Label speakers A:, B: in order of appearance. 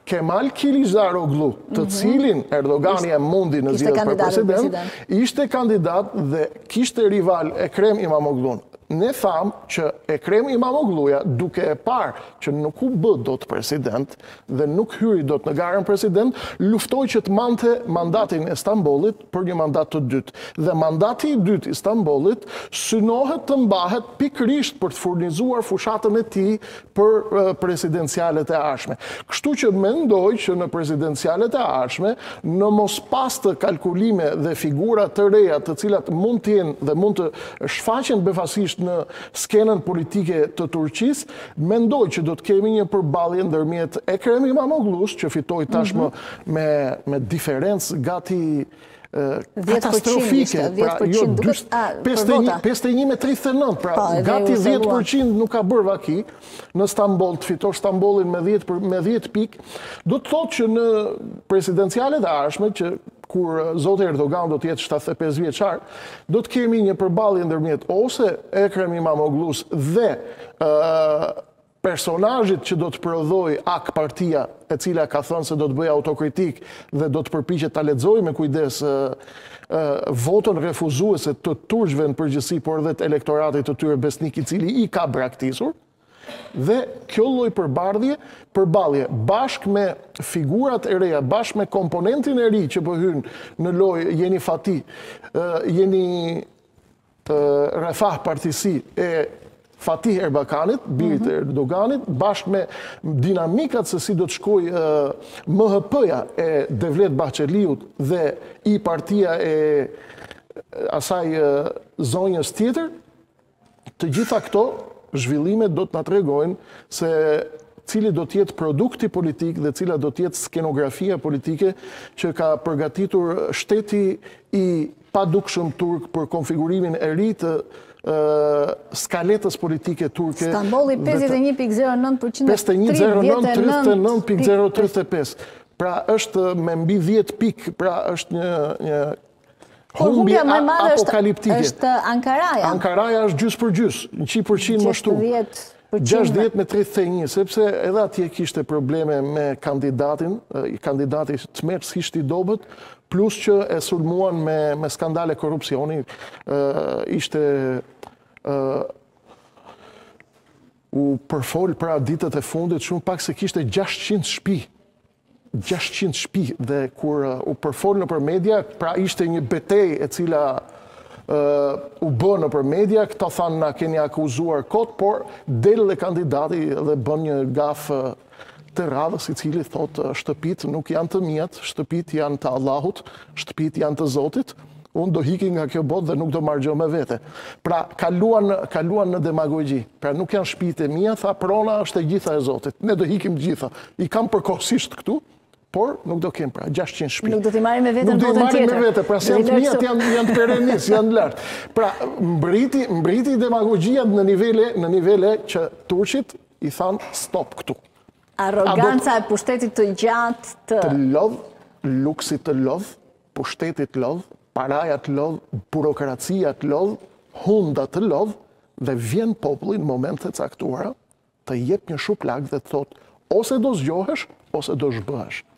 A: Kemal Kılıçdaroğlu, të cilin Erdogani e mundi në zgjedhjet për president, ishte kandidat dhe kishte rival Ekrem İmamoğlu'n. Ne thamë që Ekrem İmamoğluja, duke e parë që nuk u bë dot president dhe nuk hyri dot në garën president, luftoi që të mante mandatin e Stambollit për një mandat të dytë. Dhe mandati i dytë i Stambollit synohet të mbahet pikërisht për të furnizuar fushatën e tij për presidencialet e ardhshme. Kështu që mendoj që në presidencialet e ardhshme, në mos pas të kalkulime dhe figura të reja të cilat mund të jenë dhe mund të shfaqen befasisht në skenën politike të Turqisë, mendoj që do të kemi një përballje ndërmjet Ekrem İmamoğlu's, që fitoi tashmë me diferencë gati katastrofike, pra jo 51 me 39, pra gati 10% nuk ka bërë vaki në Stamboll, të fitosh Stambollin me 10 pikë, do të thotë që në presidencialet e ardhshme që kur zoti Erdogan do të jetë 75 vjeçar, do të kemi një përballje ndërmjet ose Ekrem İmamoğlu's dhe personazhit që do të prodhoj AK Partia, e cila ka thënë se do të bëjë autokritik dhe do të përpiqet ta lexojë me kujdes votën refuzuese të turqëve në përgjithësi, por edhe të elektoratit të tyre besnik i cili i ka braktisur. Dhe kjo lloj përballje bashkë me figurat e reja, bashkë me komponentin e ri që po hyn në lojë Jeni Fati, Jeni Refah partisi e Fatih Erbakanit, birit e Erdoganit, bashkë me dinamikat se si do të shkojë MHP-ja e Devlet Bahçeliut dhe i partia e asaj zonjës tjetër, të gjitha këto zhvillimet do të na tregojnë se cili do të jetë produkti politik dhe cila do të jetë skenografia politike që ka përgatitur shteti i padukshëm turk për konfigurimin e ri të skaletës politike turke.
B: Stambolli 51.09%,
A: 39.035. Pra është me mbi 10 pikë, pra është një humbje apokaliptike.
B: Është Ankaraja.
A: Ankaraja është gjys për gjys, 100% më shtruar. 60 me 31, sepse edhe atje kishte probleme me kandidati Tmerç ishte i dobët, plus që e sulmuan me skandale korrupsioni, ishte u përfol pra ditët e fundit shumë pak se kishte 600 shtëpi dhe kur u përfol në për media, pra ishte një betejë e cila u bë në për media, këta thanë na keni akuzuar kot, por del dhe kandidati dhe bën një gaf të radhës i cili thotë shtëpit nuk janë të mjet, shtëpit janë të Allahut, shtëpit janë të Zotit, unë do hiki nga kjo botë dhe nuk do marrë gjë me vete. Pra, kaluan në demagogji. Pra, nuk janë shtëpit e mia, tha prona është e gjitha e Zotit. Ne do hikim gjitha. I kam përkohësisht këtu, por nuk do kem, pra, 600 shtëpi.
B: Nuk do t'i marrim me vete në botën tjetër.
A: Nuk do t'i marrim me vete, pra, se janë të mijat, janë të perenis, janë lartë. Pra, mbriti demagogjia në nivele që turqit i thanë stop këtu.
B: Arroganca e pushtetit të gjatë
A: të lodh, luksi të lodh, pushtetit të lodh, paraja të lodh, burokracia të lodh, hunda të lodh, dhe vjen populli në momente caktuara të jep një shuplak dhe të thotë ose do zgjohesh, ose do zhbëhesh.